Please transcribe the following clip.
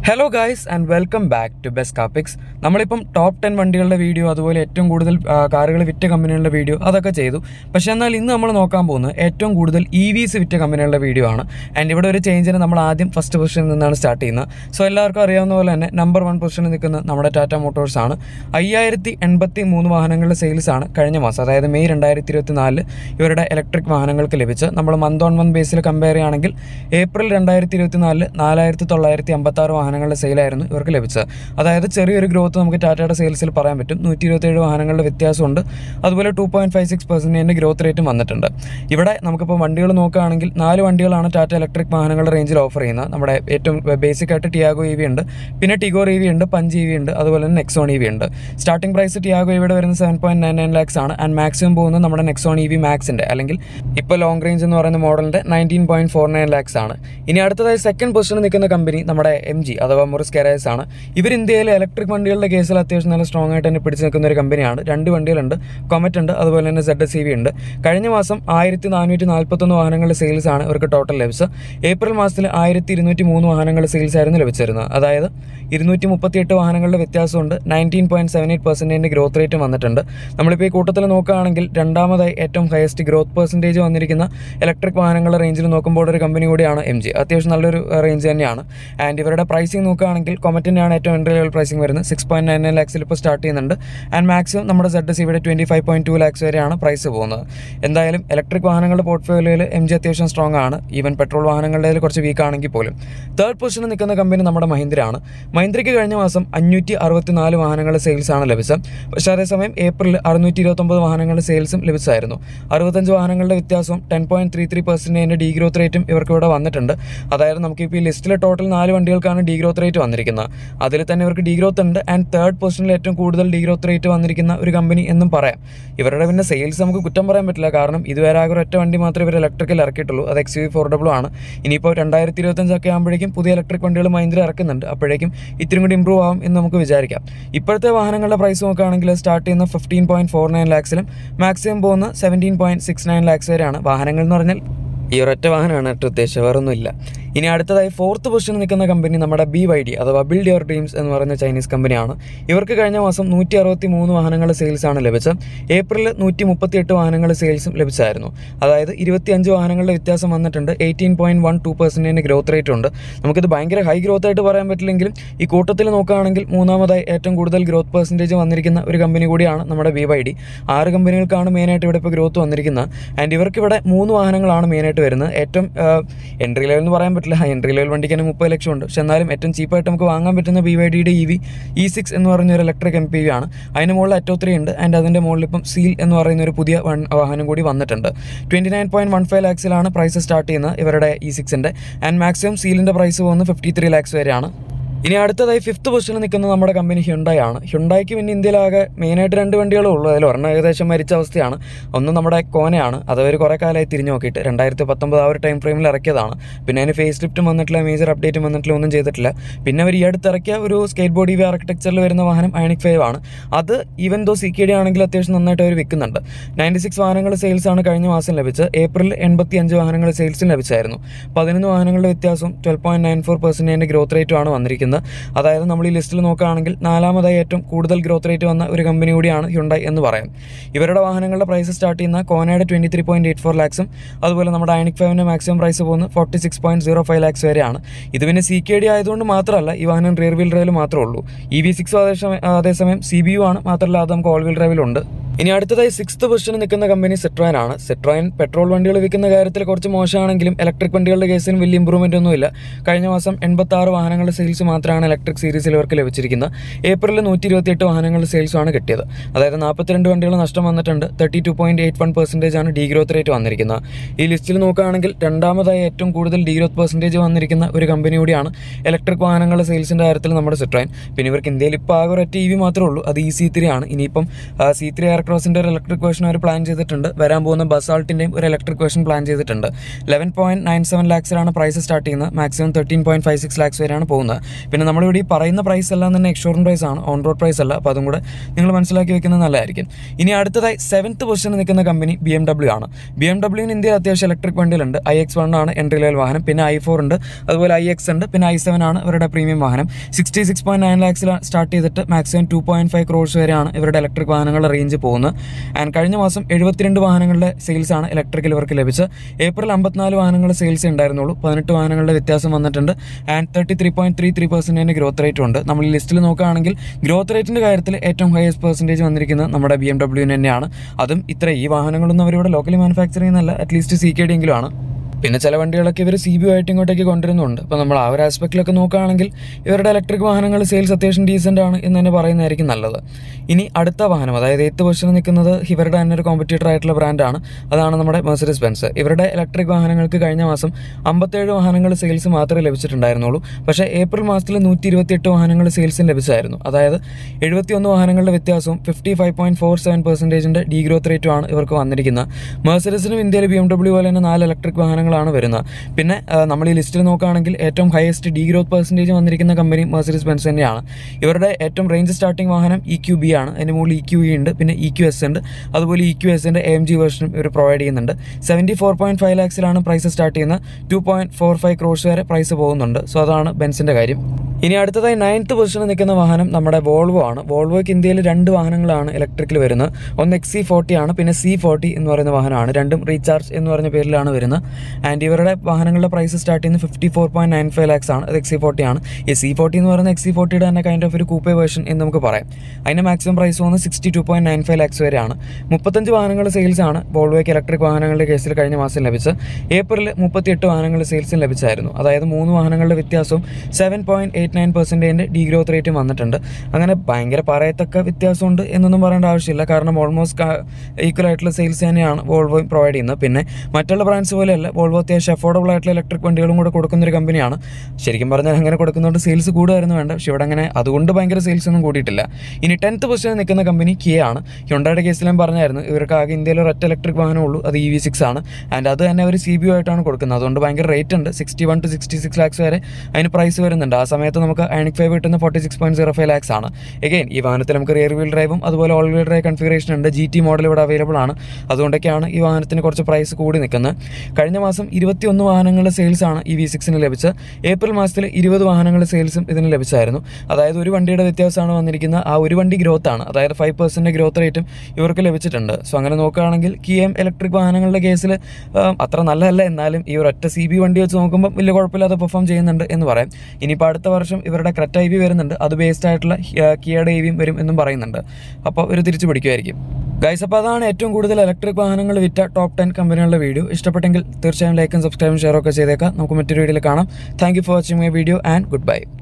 Hello guys and welcome back to best car picks. നമ്മളിപ്പം top 10 വണ്ടികളുടെ video, അതുപോലെ ഏറ്റവും കൂടുതൽ കാറുകൾ വിറ്റ കമ്പനികളുടെ വീഡിയോ അതൊക്കെ ചെയ്തു. പക്ഷേ എന്നാൽ ഇന്ന് നമ്മൾ നോക്കാൻ പോകുന്നത് ഏറ്റവും കൂടുതൽ EVs വിറ്റ കമ്പനികളുടെ വീഡിയോ ആണ്. ആൻഡ് ഇവിടെ ഒരു ചേഞ്ചിന് നമ്മൾ ആദ്യം ഫസ്റ്റ് പൊസിഷനിൽ നിന്നാണ് സ്റ്റാർട്ട് ചെയ്യുന്നത്. സോ എല്ലാവർക്കും അറിയാവുന്ന പോലെ തന്നെ നമ്പർ 1 പൊസിഷനിൽ നിൽക്കുന്ന നമ്മുടെ ടാറ്റ മോട്ടോഴ്സ് ആണ്. 5083 വാഹനങ്ങളുടെ സെയിൽസ് ആണ് കഴിഞ്ഞ മാസം, അതായത് മെയ് 2024 ഇവരുടെ ഇലക്ട്രിക് വാഹനങ്ങൾക്ക് ലഭിച്ച്. നമ്മൾ മന്ത് ഓൺ മന്ത് ബേസിൽ കമ്പയർ ചെയ്യുകയാണെങ്കിൽ ഏപ്രിൽ 2024 4956 വാഹനങ്ങളുടെ സെയിലായിരുന്നു ഇവർക്ക് ലഭിച്ചത്. അതായത് ചെറിയൊരു ഗ്രോത്ത് നമുക്ക് ടാറ്റയുടെ സെയിൽസിൽ പറയാൻ പറ്റും. 127 വാഹനങ്ങളുടെ വ്യത്യാസമുണ്ട്. അതുപോലെ 2.56% ഗ്രോത്ത് റേറ്റും വന്നിട്ടുണ്ട്. ഇവിടെ നമുക്കിപ്പോൾ വണ്ടികൾ നോക്കുകയാണെങ്കിൽ 4 വണ്ടികളാണ് ടാറ്റ ഇലക്ട്രിക് വാഹനങ്ങളുടെ റേഞ്ചിൽ ഓഫർ ചെയ്യുന്നത്. നമ്മുടെ ഏറ്റവും ബേസിക് ആയിട്ട് ടിയാഗോ EV ഉണ്ട്, പിന്നെ ടിഗോർ EV ഉണ്ട്, പഞ്ച് EV ഉണ്ട്, അതുപോലെ തന്നെ നെക്സോൺ EV ഉണ്ട്. സ്റ്റാർട്ടിംഗ് പ്രൈസ് ടിയാഗോ EVയുടെ വരുന്നത് 7.99 lakhs ആണ്. ആൻഡ് മാക്സിമം പോകുന്നത് നമ്മുടെ നെക്സോൺ EV മാക്സിൻ്റെ, അല്ലെങ്കിൽ ഇപ്പോൾ ലോങ് റേഞ്ച് എന്ന് പറയുന്ന മോഡലിൻ്റെ 19.49 lakhs ആണ്. ഇനി അടുത്തതായി സെക്കൻഡ് പൊസിഷനിൽ നിൽക്കുന്ന കമ്പനി നമ്മുടെ MG അഥവാ മൊറിസ് കാരേഴ്സ് ആണ്. ഇവർ ഇന്ത്യയിലെ ഇലക്ട്രിക് വണ്ടികളുടെ കേസിൽ അത്യാവശ്യം നല്ല സ്ട്രോങ് ആയിട്ട് തന്നെ പിടിച്ചു നിൽക്കുന്ന ഒരു കമ്പനിയാണ്. 2 വണ്ടികളുണ്ട്, കൊമറ്റ് ഉണ്ട്, അതുപോലെ തന്നെ ZS EV ഉണ്ട്. കഴിഞ്ഞ മാസം 1441 വാഹനങ്ങളുടെ സെയിൽസ് ആണ് ഇവർക്ക് ടോട്ടൽ ലഭിച്ചത്. ഏപ്രിൽ മാസത്തിൽ 1203 വാഹനങ്ങളുടെ സെയിൽസ് ആയിരുന്നു ലഭിച്ചിരുന്നത്. അതായത് 238 വാഹനങ്ങളുടെ വ്യത്യാസമുണ്ട്. 19.78% ഗ്രോത്ത് റേറ്റ് വന്നിട്ടുണ്ട്. നമ്മളിപ്പോൾ ഈ കൂട്ടത്തിൽ നോക്കുകയാണെങ്കിൽ രണ്ടാമതായി ഏറ്റവും ഹയസ്റ്റ് ഗ്രോത്ത് പെർസെൻറ്റേജ് വന്നിരിക്കുന്ന ഇലക്ട്രിക് വാഹനങ്ങളുടെ റേഞ്ചിൽ നോക്കുമ്പോൾ ഒരു കമ്പനി കൂടിയാണ് MG. അത്യാവശ്യം നല്ലൊരു റേഞ്ച് തന്നെയാണ്. ആൻഡ് ഇവരുടെ പ്രൈസിംഗ് നോക്കുകയാണെങ്കിൽ കൊമറ്റിൻ്റെയാണ് ഏറ്റവും എൻട്രി ലെവൽ പ്രൈസിംഗ് വരുന്നത്. 6.99 lakhs ഇപ്പോൾ സ്റ്റാർട്ട് ചെയ്യുന്നുണ്ട്. ആൻഡ് മാക്സിമം നമ്മുടെ ZS ഇവിടെ 25.2 lakhs വരെയാണ് പ്രൈസ് പോകുന്നത്. എന്തായാലും ഇലക്ട്രിക് വാഹനങ്ങളുടെ പോർട്ട്ഫോളിയോയിൽ MG അത്യാവശ്യം സ്ട്രോങ് ആണ്. ഈവൻ പെട്രോൾ വാഹനങ്ങളുടെ കുറച്ച് വീക്ക് ആണെങ്കിൽ പോലും. തേർഡ് പൊസിഷനിൽ നിൽക്കുന്ന കമ്പനി നമ്മുടെ മഹീന്ദ്ര ആണ്. മഹീന്ദ്രയ്ക്ക് കഴിഞ്ഞ മാസം 564 വാഹനങ്ങളുടെ സെയിൽസ് ആണ് ലഭിച്ചത്. പക്ഷേ അതേസമയം ഏപ്രിൽ 629 വാഹനങ്ങളുടെ സെയിൽസും ലഭിച്ചായിരുന്നു. 65 വാഹനങ്ങളുടെ വ്യത്യാസവും 10.33% ഡീഗ്രോത്ത് റേറ്റും ഇവർക്ക് ഇവിടെ വന്നിട്ടുണ്ട്. അതായത് നമുക്കിപ്പോൾ ഈ ലിസ്റ്റിലെ ടോട്ടൽ 4 വണ്ടികൾക്കാണ് ഡീഗ്രോത്ത് റേറ്റ് വന്നിരിക്കുന്നത്. അതിൽ തന്നെ ഇവർക്ക് ഡീഗ്രോത്ത് ഉണ്ട്. ആൻഡ് തേർഡ് പൊസിഷനിൽ ഏറ്റവും കൂടുതൽ ഡീഗ്രോത്ത് റേറ്റ് വന്നിരിക്കുന്ന ഒരു കമ്പനി എന്നും പറയാം. ഇവരുടെ പിന്നെ സെയിൽസ് നമുക്ക് കുറ്റം പറയാൻ പറ്റില്ല, കാരണം ഇതുവരെ ആകെ ഒറ്റ വണ്ടി മാത്രമേ ഇവർ ഇലക്ട്രിക്കൽ ഇറക്കിയിട്ടുള്ളൂ. അത് XUV400 ആണ്. ഇനിയിപ്പോൾ 2025 ഒക്കെ ആകുമ്പോഴേക്കും പുതിയ ഇലക്ട്രിക് വണ്ടികൾ മഹീന്ദ്ര ഇറക്കുന്നുണ്ട്. അപ്പോഴേക്കും ഇത്തിരി കൂടി ഇമ്പ്രൂവ് ആവും എന്ന് നമുക്ക് വിചാരിക്കാം. ഇപ്പോഴത്തെ വാഹനങ്ങളുടെ പ്രൈസ് നോക്കുകയാണെങ്കിൽ സ്റ്റാർട്ട് ചെയ്യുന്ന 15.49 lakhs മാക്സിമം പോകുന്ന 17.69 lakhs വരെയാണ്. വാഹനങ്ങൾ എന്ന് പറഞ്ഞാൽ ഈ ഒരൊറ്റ വാഹനമാണ് ഏറ്റവും ഉദ്ദേശിച്ചത്, വേറൊന്നുമില്ല. ഇനി അടുത്തതായി ഫോർത്ത് പൊസിഷനിൽ നിൽക്കുന്ന കമ്പനി നമ്മുടെ BYD അഥവാ ബിൽഡ് യുവർ ഡ്രീംസ് എന്ന് പറയുന്ന ചൈനീസ് കമ്പനിയാണ്. ഇവർക്ക് കഴിഞ്ഞ മാസം 163 വാഹനങ്ങളുടെ സെയിൽസ് ആണ് ലഭിച്ചത്. ഏപ്രിൽ 138 വാഹനങ്ങളുടെ സെയിൽസും ലഭിച്ചായിരുന്നു. അതായത് 25 വാഹനങ്ങളുടെ വ്യത്യാസം വന്നിട്ടുണ്ട്. 18.12% ഗ്രോത്ത് റേറ്റ് ഉണ്ട്. നമുക്കിത് ഭയങ്കര ഹൈ ഗ്രോത്ത് ആയിട്ട് പറയാൻ പറ്റില്ലെങ്കിലും ഈ കൂട്ടത്തിൽ നോക്കുകയാണെങ്കിൽ മൂന്നാമതായി ഏറ്റവും കൂടുതൽ ഗ്രോത്ത് പെർസെൻറ്റേജ് വന്നിരിക്കുന്ന ഒരു കമ്പനി കൂടിയാണ് നമ്മുടെ BYD. 6 കമ്പനികൾക്കാണ് മെയിനായിട്ട് ഇവിടെ ഇപ്പോൾ ഗ്രോത്ത് വന്നിരിക്കുന്നത്. ആൻഡ് ഇവർക്കിവിടെ 3 വാഹനങ്ങളാണ് മെയിനായിട്ട് വരുന്നത്. ഏറ്റവും എൻട്രി ലെവൽ എന്ന് പറയാൻ പറ്റില്ല, എൻട്രി ലെവൽ വണ്ടിക്ക് തന്നെ 30 ലക്ഷം ഉണ്ട്. പക്ഷെ എന്നാലും ഏറ്റവും ചീപ്പായിട്ട് നമുക്ക് വാങ്ങാൻ പറ്റുന്ന BYDയുടെ EV E6 എന്ന് പറയുന്ന ഒരു ഇലക്ട്രിക് MPV ആണ്. അതിന് മുകളിൽ Atto 3 ഉണ്ട്. ആൻഡ് അതിൻ്റെ മുകളിൽ ഇപ്പം സീൽ എന്ന് പറയുന്ന ഒരു പുതിയ വാഹനം കൂടി വന്നിട്ടുണ്ട്. 29.15 lakhs പ്രൈസ് സ്റ്റാർട്ട് ചെയ്യുന്നത് ഇവരുടെ E6ൻ്റെ. ആൻഡ് മാക്സിമം സീലിൻ്റെ പ്രൈസ് പോകുന്നത് 53 lakhs വരെയാണ്. ഇനി അടുത്തതായി ഫിഫ്ത്ത് പൊസിഷനിൽ നിൽക്കുന്ന നമ്മുടെ കമ്പനി ഹ്യുണ്ടായി ആണ്. ഹ്യുണ്ടായിക്ക് പിന്നെ ഇന്ത്യയിലാകെ മെയിനായിട്ട് 2 വണ്ടികളേ ഉള്ളൂ. അതിൽ ഒരെണ്ണം ഏകദേശം മരിച്ച അവസ്ഥയാണ്. ഒന്ന് നമ്മുടെ കോനയാണ്. അതവർ കുറേ കാലമായി തിരിഞ്ഞു നോക്കിയിട്ട് 2019 ആ ഒരു ടൈം ഫ്രെയിമിൽ ഇറക്കിയതാണ്. പിന്നെ അതിന് ഫേസ് ലിഫ്റ്റും വന്നിട്ടില്ല, മേജർ അപ്ഡേറ്റും വന്നിട്ടില്ല, ഒന്നും ചെയ്തിട്ടില്ല. പിന്നെ അവർ ഈ അടുത്ത് ഇറക്കിയ ഒരു സ്കേറ്റ് ബോർഡ് EV ആർക്കിടെക്ചറിൽ വരുന്ന വാഹനം IONIQ 5 ആണ്. അത് ഈവൻ ദോ CKD ആണെങ്കിൽ അത്യാവശ്യം നന്നായിട്ട് അവർ വിൽക്കുന്നുണ്ട്. 96 വാഹനങ്ങളുടെ സെയിൽസ് ആണ് കഴിഞ്ഞ മാസം ലഭിച്ചത്. ഏപ്രിൽ 85 വാഹനങ്ങളുടെ സെയിൽസും ലഭിച്ചായിരുന്നു. 11 വാഹനങ്ങളുടെ വ്യത്യാസവും 12.94% ഗ്രോത്ത് റേറ്റുമാണ് വന്നിരിക്കുന്നത്. അതായത് നമ്മൾ ഈ ലിസ്റ്റിൽ നോക്കുകയാണെങ്കിൽ 4ാമതായി ഏറ്റവും കൂടുതൽ ഗ്രോത്ത് റേറ്റ് വന്ന ഒരു കമ്പനി കൂടിയാണ് ഹ്യുണ്ടായി എന്ന് പറയാം. ഇവരുടെ വാഹനങ്ങളുടെ പ്രൈസ് സ്റ്റാർട്ട് ചെയ്യുന്ന കോനയുടെ 23.84 lakhs, അതുപോലെ നമ്മുടെ IONIQ 5ൻ്റെ മാക്സിമം പ്രൈസ് പോകുന്നത് 46.05 lakhs വരെയാണ്. ഇത് പിന്നെ CKD ആയതുകൊണ്ട് മാത്രമല്ല, ഈ വാഹനം റിയർ വീൽ ഡ്രൈവിൽ മാത്രമേ ഉള്ളൂ. EV6 അതേസമയം CBU ആണ്. മാത്രമല്ല അത് നമുക്ക് ഓൾ വീൽ ഡ്രൈവിലുണ്ട്. ഇനി അടുത്തതായി 6th പൊസിഷനിൽ നിൽക്കുന്ന കമ്പനി സിട്രോൻ ആണ്. സിട്രോൻ പെട്രോൾ വണ്ടികൾ വിൽക്കുന്ന കാര്യത്തിൽ കുറച്ച് മോശമാണെങ്കിലും ഇലക്ട്രിക് വണ്ടികളുടെ കേസിൽ വലിയ ഇമ്പ്രൂവ്മെൻ്റ് ഒന്നുമില്ല. കഴിഞ്ഞ മാസം 86 വാഹനങ്ങളുടെ സെയിൽസ് മാത്രമാണ് ഇലക്ട്രിക് സീരീസിൽ ഇവർക്ക് ലഭിച്ചിരിക്കുന്നത്. ഏപ്രിൽ 128 വാഹനങ്ങളുടെ സെയിൽസുമാണ് കിട്ടിയത്. അതായത് 42 വണ്ടികൾ നഷ്ടം വന്നിട്ടുണ്ട്. 32.81% ആണ് ഡീഗ്രോത്ത് റേറ്റ് വന്നിരിക്കുന്നത്. ഈ ലിസ്റ്റിൽ നോക്കുകയാണെങ്കിൽ രണ്ടാമതായി ഏറ്റവും കൂടുതൽ ഡീഗ്രോത്ത് പെർസെൻറ്റേജ് വന്നിരിക്കുന്ന ഒരു കമ്പനി കൂടിയാണ് ഇലക്ട്രിക് വാഹനങ്ങളുടെ സെയിൽസിൻ്റെ കാര്യത്തിൽ നമ്മുടെ സിട്രോൻ. പിന്നെ ഇവർക്ക് ഇന്ത്യയിൽ ഇപ്പോൾ ആകെ ഒരൊറ്റ EV മാത്രമേ ഉള്ളൂ, അത് E C3 ആണ്. ഇനിയിപ്പം C3 ഇറക്കുന്ന സെലക്ട്രോസിൻ്റെ ഒരു ഇലക്ട്രിക് വേർഷൻ അവർ പ്ലാൻ ചെയ്തിട്ടുണ്ട്. വരാൻ പോകുന്ന ബസാൾട്ടിൻ്റെയും ഒരു ഇലക്ട്രിക് വേർഷൻ പ്ലാൻ ചെയ്തിട്ടുണ്ട്. 11.97 lakhs പ്രൈസ് സ്റ്റാർട്ട് ചെയ്യുന്നത്. മാക്സിമം 13.56 lakhs വരെയാണ് പോകുന്നത്. പിന്നെ നമ്മളിവിടെ ഈ പറയുന്ന പ്രൈസ് എല്ലാം തന്നെ എക്സ്ഷോറൂം പ്രൈസ് ആണ്, ഓൺ റോഡ് പ്രൈസ് അല്ല. അപ്പോൾ അതും കൂടെ നിങ്ങൾ മനസ്സിലാക്കി വെക്കുന്നത് നല്ലതായിരിക്കും. ഇനി അടുത്തതായി 7th പൊസിഷനിൽ നിൽക്കുന്ന കമ്പനി BMW ആണ്. BMW ഇന്ത്യയിൽ അത്യാവശ്യം ഇലക്ട്രിക് വണ്ടികളുണ്ട്. iX1 ആണ് എൻട്രി ലെവൽ വാഹനം, പിന്നെ i4 ഉണ്ട്, അതുപോലെ iX ഉണ്ട്, പിന്നെ i7 ആണ് ഇവരുടെ പ്രീമിയം വാഹനം. 66.9 lakhs സ്റ്റാർട്ട് ചെയ്തിട്ട് മാക്സിമം 2.5 crores വരെയാണ് ഇവരുടെ ഇലക്ട്രിക് വാഹനങ്ങളുടെ റേഞ്ച് പോകുന്നത്. ആൻഡ് കഴിഞ്ഞ മാസം 72 വാഹനങ്ങളുടെ സെയിൽസ് ആണ് ഇലക്ട്രിക്കൽ ഇവർക്ക് ലഭിച്ചത്. ഏപ്രിൽ 54 വാഹനങ്ങളുടെ സെയിൽസ് ഉണ്ടായിരുന്നുള്ളൂ. 18 വാഹനങ്ങളുടെ വ്യത്യാസം വന്നിട്ടുണ്ട്. ആൻഡ് 33.33% ഗ്രോത്ത് റേറ്റും ഉണ്ട്. നമ്മൾ ഈ ലിസ്റ്റിൽ നോക്കുകയാണെങ്കിൽ ഗ്രോത്ത് റേറ്റിൻ്റെ കാര്യത്തിൽ ഏറ്റവും ഹയസ്റ്റ് പെർസെൻറ്റേജ് വന്നിരിക്കുന്നത് നമ്മുടെ BMW തന്നെയാണ്. അതും ഈ വാഹനങ്ങളൊന്നും അവരിവിടെ ലോക്കലി മാനുഫാക്ചർ ചെയ്യുന്നതല്ല, അറ്റ്ലീസ്റ്റ് CKD എങ്കിലും ആണ്. പിന്നെ ചില വണ്ടികളൊക്കെ ഇവർ CBU ആയിട്ട് ഇങ്ങോട്ടേക്ക് കൊണ്ടുവരുന്നുണ്ട്. അപ്പോൾ നമ്മൾ ആ ഒരു ആസ്പെക്റ്റിലൊക്കെ നോക്കുകയാണെങ്കിൽ ഇവരുടെ ഇലക്ട്രിക് വാഹനങ്ങൾ സെയിൽസ് അത്യാവശ്യം ഡീസൻ്റ് ആണ് എന്ന് തന്നെ പറയുന്നതായിരിക്കും നല്ലത്. ഇനി അടുത്ത വാഹനം, അതായത് 8th പൊസിഷനിൽ നിൽക്കുന്നത് ഇവരുടെ തന്നെ ഒരു കോമ്പറ്റീറ്റർ ആയിട്ടുള്ള ബ്രാൻഡാണ്. അതാണ് നമ്മുടെ മെർസിഡീസ് ബെൻസ്. ഇവരുടെ ഇലക്ട്രിക് വാഹനങ്ങൾക്ക് കഴിഞ്ഞ മാസം 57 വാഹനങ്ങൾ സെയിൽസ് മാത്രമേ ലഭിച്ചിട്ടുണ്ടായിരുന്നുള്ളൂ. പക്ഷേ ഏപ്രിൽ മാസത്തിൽ 128 വാഹനങ്ങൾ സെയിൽസും ലഭിച്ചായിരുന്നു. അതായത് 71 വാഹനങ്ങളുടെ വ്യത്യാസവും 55.47% ഡീഗ്രോത്ത് റേറ്റുമാണ് ഇവർക്ക് വന്നിരിക്കുന്നത്. മെർസിഡീസിനും ഇന്ത്യയിൽ BMW പോലെ തന്നെ 4 ഇലക്ട്രിക് വാഹനങ്ങളാണ് വരുന്നത്. പിന്നെ നമ്മൾ ഈ ലിസ്റ്റിൽ നോക്കുകയാണെങ്കിൽ ഏറ്റവും ഹയസ്റ്റ് ഡീഗ്രോത്ത് പെർസെൻറ്റേജ് വന്നിരിക്കുന്ന കമ്പനി മെർസിഡീസ് ബെൻസ് തന്നെയാണ്. ഇവരുടെ ഏറ്റവും റേഞ്ച് സ്റ്റാർട്ടിംഗ് വാഹനം EQB ആണ്. അതിന് മുകളിൽ EQE ഉണ്ട്, പിന്നെ EQS ഉണ്ട്, അതുപോലെ EQSൻ്റെ AMG വേർഷനും ഇവർ പ്രൊവൈഡ് ചെയ്യുന്നുണ്ട്. 74.5 lakhs പ്രൈസ് സ്റ്റാർട്ട് ചെയ്യുന്നത്. 2.45 crores വരെ പ്രൈസ് പോകുന്നുണ്ട്. സോ അതാണ് ബെൻസിൻ്റെ കാര്യം. ഇനി അടുത്തതായി 9th പൊസിഷനിൽ നിൽക്കുന്ന വാഹനം നമ്മുടെ വോൾവോ ആണ്. വോൾവോയ്ക്ക് ഇന്ത്യയിൽ 2 വാഹനങ്ങളാണ് ഇലക്ട്രിക്കിൽ വരുന്നത്. ഒന്ന് XC40 ആണ്, പിന്നെ C40 എന്ന് പറയുന്ന വാഹനമാണ്. രണ്ടും റീചാർജ് എന്ന് പറഞ്ഞ പേരിലാണ് വരുന്നത്. ആൻഡ് ഇവരുടെ വാഹനങ്ങളുടെ പ്രൈസ് സ്റ്റാർട്ട് ചെയ്യുന്നത് 54.95 lakhs ആണ്. അത് XC40 ആണ്. ഈ C40 എന്ന് പറയുന്ന XC40യുടെ തന്നെ കൈൻഡ് ഓഫ് ഒരു കൂപ്പേ വേർഷൻ എന്ന് നമുക്ക് പറയാം. അതിൻ്റെ മാക്സിമം പ്രൈസ് പോകുന്നത് 62.95 lakhs വരെയാണ്. 35 വാഹനങ്ങളുടെ സെയിൽസ് ആണ് വോൾവോയ്ക്ക് ഇലക്ട്രിക് വാഹനങ്ങളുടെ കേസിൽ കഴിഞ്ഞ മാസം ലഭിച്ചത്. ഏപ്രിൽ 38 വാഹനങ്ങളുടെ സെയിൽസും ലഭിച്ചായിരുന്നു. അതായത് 3 വാഹനങ്ങളുടെ വ്യത്യാസവും 7.89% ഡീഗ്രോത്ത് റേറ്റും വന്നിട്ടുണ്ട്. അങ്ങനെ ഭയങ്കര പറയത്തക്ക വ്യത്യാസമുണ്ട് എന്നൊന്നും പറയേണ്ട ആവശ്യമില്ല. കാരണം ഓൾമോസ്റ്റ് ഈക്വൽ ആയിട്ടുള്ള സെയിൽസ് തന്നെയാണ് വോൾവോ പ്രൊവൈഡ് ചെയ്യുന്നത്. പിന്നെ മറ്റുള്ള ബ്രാൻഡ്സ് പോലെയല്ല, വോൾവോ അത്യാവശ്യം അഫോർഡബിൾ ആയിട്ടുള്ള ഇലക്ട്രിക് വണ്ടികളും കൂടെ കൊടുക്കുന്നൊരു കമ്പനിയാണ്. ശരിക്കും പറഞ്ഞാൽ അങ്ങനെ കൊടുക്കുന്നതുകൊണ്ട് സെയിൽസ് കൂടുമായിരുന്നു വേണ്ട, പക്ഷേ ഇവിടെ അങ്ങനെ അതുകൊണ്ട് ഭയങ്കര സെയിൽസ് ഒന്നും കൂടിയിട്ടില്ല. ഇനി 10th പൊസിഷനിൽ നിൽക്കുന്ന കമ്പനി കിയ ആണ്. ഹ്യുണ്ടായുടെ കേസിൽ ഞാൻ പറഞ്ഞായിരുന്നു ഇവർക്ക് ആകെ ഇന്ത്യയിൽ ഒരൊറ്റ ഇലക്ട്രിക് വാഹനമേ ഉള്ളൂ, അത് EV6 ആണ്. ആൻഡ് അത് തന്നെ അവർ CBU ആയിട്ടാണ് കൊടുക്കുന്നത്. അതുകൊണ്ട് ഭയങ്കര റേറ്റ് ഉണ്ട്. 61 to 66 lakhs വരെ അതിന് പ്രൈസ് വരുന്നുണ്ട്. ആ സമയത്ത് നമുക്ക് ഐണിക് 5 കിട്ടുന്ന 46.05 lakhs ആണ്. എഗെയിൻ ഈ വാഹനത്തിൽ നമുക്ക് റിയർ വീൽ ഡ്രൈവും അതുപോലെ ഓൾ വീൽ ഡ്രൈവ് കൺഫിഗറേഷൻ ഉണ്ട്. GT മോഡൽ ഇവിടെ അവൈലബിൾ ആണ്. അതുകൊണ്ടൊക്കെയാണ് ഈ വാഹനത്തിന് കുറച്ച് പ്രൈസ് കൂടി നിൽക്കുന്നത്. കഴിഞ്ഞ മാസം 21 വാഹനങ്ങളുടെ സെയിൽസ് ആണ് EV6 ലഭിച്ചത്. ഏപ്രിൽ മാസത്തിൽ 20 വാഹനങ്ങളുടെ സെയിൽസും ഇതിന് ലഭിച്ചായിരുന്നു. അതായത് ഒരു വണ്ടിയുടെ വ്യത്യാസമാണ് വന്നിരിക്കുന്നത്. ആ ഒരു വണ്ടി ഗ്രോത്ത് ആണ്, അതായത് 5% ഗ്രോത്ത് റേറ്റും ഇവർക്ക് ലഭിച്ചിട്ടുണ്ട്. സോ അങ്ങനെ നോക്കുകയാണെങ്കിൽ കിയയും ഇലക്ട്രിക് വാഹനങ്ങളുടെ കേസിൽ അത്ര നല്ലതല്ല, എന്നാലും ഈ ഒരൊറ്റ CB വണ്ടി വെച്ച് നോക്കുമ്പോൾ വലിയ കുഴപ്പമില്ലാതെ പെർഫോം ചെയ്യുന്നുണ്ട് എന്ന് പറയാം. ഇനിയിപ്പോൾ അടുത്ത വർഷം ഇവരുടെ ക്രെറ്റ EV വരുന്നുണ്ട്. അത് ബേസ്ഡ് ആയിട്ടുള്ള കിയയുടെ EVയും വരും എന്നും പറയുന്നുണ്ട്. അപ്പോൾ ഒരു തിരിച്ചു പിടിക്കുമായിരിക്കും. ഗൈസ്, അപ്പോൾ അതാണ് ഏറ്റവും കൂടുതൽ ഇലക്ട്രിക് വാഹനങ്ങൾ വിറ്റ ടോപ്പ് 10 കമ്പനികളുടെ വീഡിയോ. ഇഷ്ടപ്പെട്ടെങ്കിൽ തീർച്ചയായും ലൈക്കും സബ്സ്ക്രൈബും ഷെയറും ഒക്കെ ചെയ്തേക്കാം. നമുക്ക് മറ്റൊരു വീഡിയോയിൽ കാണാം. Thank you for watching my video and good by.